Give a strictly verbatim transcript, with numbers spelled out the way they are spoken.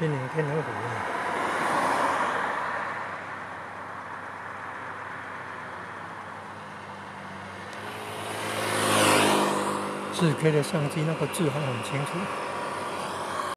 今年天鹅湖啊，四 K 的相机那个字还很清楚。